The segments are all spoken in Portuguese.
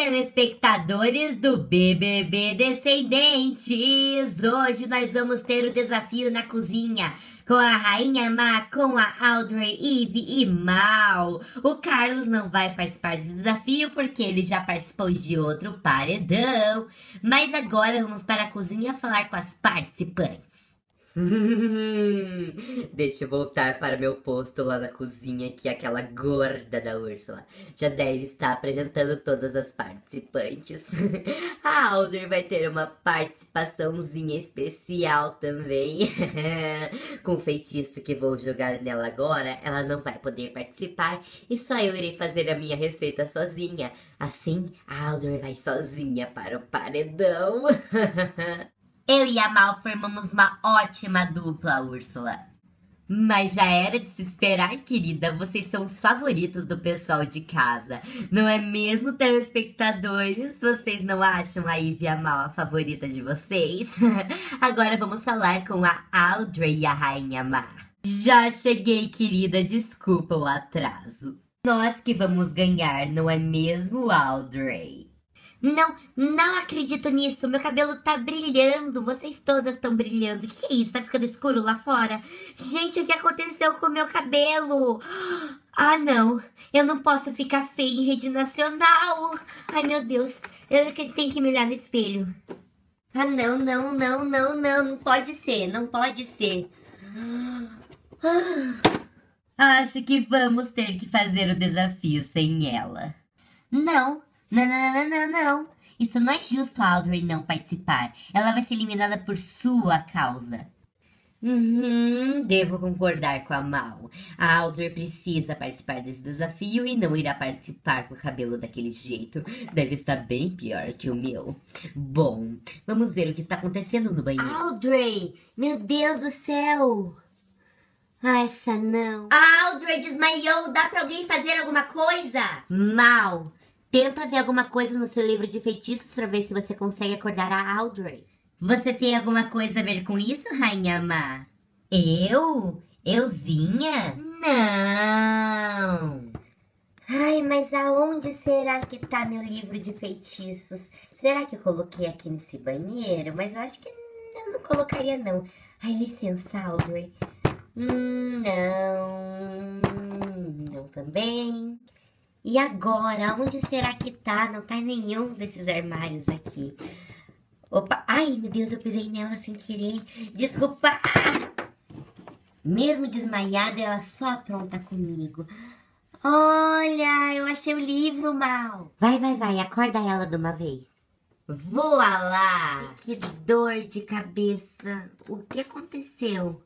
Telespectadores do BBB Descendentes, hoje nós vamos ter o desafio na cozinha com a Rainha Má, com a Audrey, Eve e Mal. O Carlos não vai participar do desafio porque ele já participou de outro paredão. Mas agora vamos para a cozinha falar com as participantes. Deixa eu voltar para meu posto lá na cozinha, que aquela gorda da Úrsula já deve estar apresentando todas as participantes. A Audrey vai ter uma participaçãozinha especial também. Com o feitiço que vou jogar nela agora, ela não vai poder participar e só eu irei fazer a minha receita sozinha. Assim, a Audrey vai sozinha para o paredão. Eu e a Mal formamos uma ótima dupla, Úrsula. Mas já era de se esperar, querida. Vocês são os favoritos do pessoal de casa. Não é mesmo, telespectadores? Vocês não acham a Eve e a Mal a favorita de vocês? Agora vamos falar com a Audrey e a Rainha Má. Já cheguei, querida. Desculpa o atraso. Nós que vamos ganhar, não é mesmo, Audrey? Não acredito nisso. Meu cabelo tá brilhando. Vocês todas estão brilhando. O que é isso? Tá ficando escuro lá fora? Gente, o que aconteceu com o meu cabelo? Ah, não. Eu não posso ficar feia em rede nacional. Ai, meu Deus. Eu tenho que me olhar no espelho. Ah, não. Não pode ser. Não pode ser. Acho que vamos ter que fazer o desafio sem ela. Não. Isso não é justo a Audrey não participar. Ela vai ser eliminada por sua causa. Devo concordar com a Mal. A Audrey precisa participar desse desafio e não irá participar com o cabelo daquele jeito. Deve estar bem pior que o meu. Bom, vamos ver o que está acontecendo no banheiro. Audrey! Meu Deus do céu! Ah, essa não. A Audrey desmaiou! Dá pra alguém fazer alguma coisa? Mal! Tenta ver alguma coisa no seu livro de feitiços pra ver se você consegue acordar a Audrey. Você tem alguma coisa a ver com isso, Rainha Má? Eu? Euzinha? Não! Ai, mas aonde será que tá meu livro de feitiços? Será que eu coloquei aqui nesse banheiro? Mas eu acho que eu não colocaria, não. Ai, licença, Audrey. Não também. E agora, onde será que tá? Não tá em nenhum desses armários aqui. Opa, ai meu Deus, eu pisei nela sem querer. Desculpa. Mesmo desmaiada, ela só apronta comigo. Olha, eu achei o livro, Mal. Vai, acorda ela de uma vez. Voa lá. Que dor de cabeça. O que aconteceu?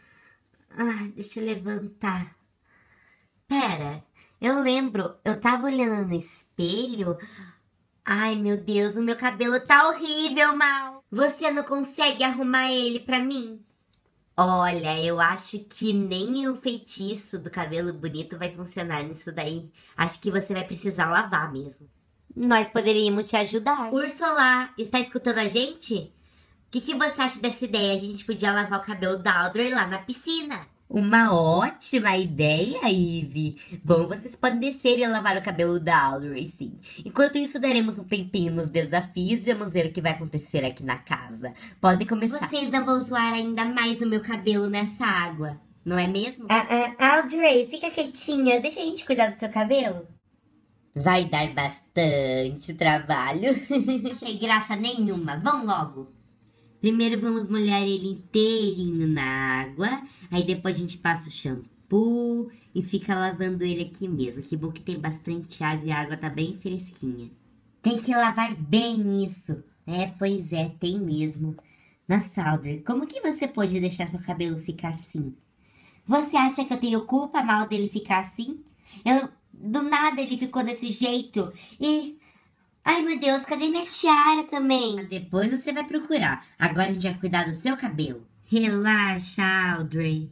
Deixa eu levantar. Pera. Eu lembro, eu tava olhando no espelho. Ai, meu Deus, o meu cabelo tá horrível, Mal. Você não consegue arrumar ele pra mim? Olha, eu acho que nem o feitiço do cabelo bonito vai funcionar nisso daí. Acho que você vai precisar lavar mesmo. Nós poderíamos te ajudar. Úrsula, está escutando a gente? O que você acha dessa ideia? A gente podia lavar o cabelo da Audrey lá na piscina. Uma ótima ideia, Eve. Bom, vocês podem descer e lavar o cabelo da Audrey, sim. Enquanto isso, daremos um tempinho nos desafios e vamos ver o que vai acontecer aqui na casa. Podem começar. Vocês não vão zoar ainda mais o meu cabelo nessa água, não é mesmo? Audrey, fica quietinha. Deixa a gente cuidar do seu cabelo. Vai dar bastante trabalho. Não achei graça nenhuma. Vão logo. Primeiro vamos molhar ele inteirinho na água, aí depois a gente passa o shampoo e fica lavando ele aqui mesmo. Que bom que tem bastante água e a água tá bem fresquinha. Tem que lavar bem isso. Pois é, tem mesmo. Nossa, Audrey, como que você pode deixar seu cabelo ficar assim? Você acha que eu tenho culpa, Mal, dele ficar assim? Do nada ele ficou desse jeito e... Ai, meu Deus, cadê minha tiara também? Depois você vai procurar. Agora a gente vai cuidar do seu cabelo. Relaxa, Audrey.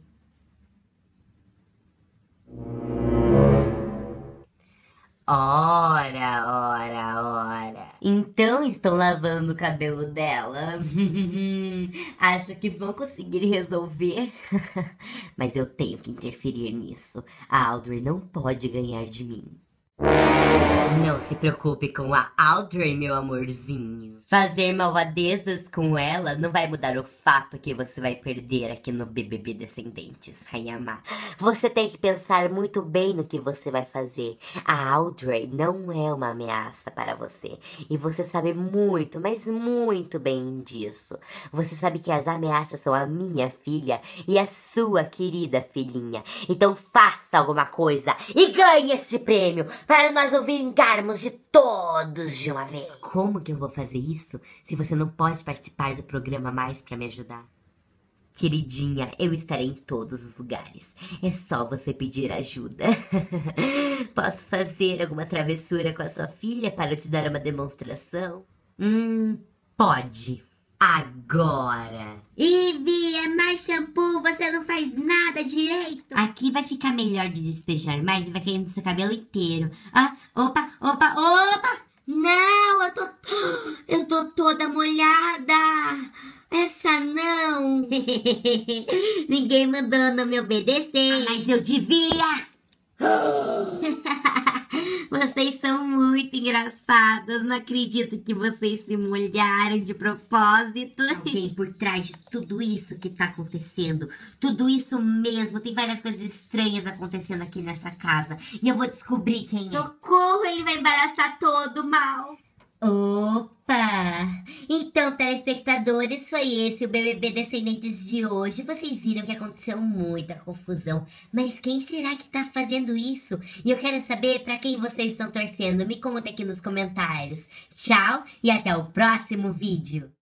Ora. Então estão lavando o cabelo dela. Acho que vão conseguir resolver. Mas eu tenho que interferir nisso. A Audrey não pode ganhar de mim. Não se preocupe com a Audrey, meu amorzinho. Fazer malvadezas com ela não vai mudar o fato que você vai perder aqui no BBB Descendentes, Rainha Má. Você tem que pensar muito bem no que você vai fazer. A Audrey não é uma ameaça para você. E você sabe muito, mas muito bem disso. Você sabe que as ameaças são a minha filha e a sua querida filhinha. Então faça alguma coisa e ganhe este prêmio para nós o vingarmos de todos de uma vez. Como que eu vou fazer isso se você não pode participar do programa mais para me ajudar? Queridinha, eu estarei em todos os lugares. É só você pedir ajuda. Posso fazer alguma travessura com a sua filha para te dar uma demonstração? Pode. Agora. Ivy, é mais shampoo, você não faz nada direito. Aqui vai ficar melhor de despejar mais e vai cair no seu cabelo inteiro. Ah, opa. Não, eu tô toda molhada. Essa não. Ninguém mandou não me obedecer. Mas eu devia. Vocês são muito engraçadas. Não acredito que vocês se molharam de propósito. Alguém por trás de tudo isso que tá acontecendo. Tudo isso mesmo. Tem várias coisas estranhas acontecendo aqui nessa casa. E eu vou descobrir quem é. Socorro, ele vai embaraçar todo mal. Opa! Então, telespectadores, foi esse o BBB Descendentes de hoje. Vocês viram que aconteceu muita confusão. Mas quem será que tá fazendo isso? E eu quero saber pra quem vocês estão torcendo. Me conta aqui nos comentários. Tchau e até o próximo vídeo.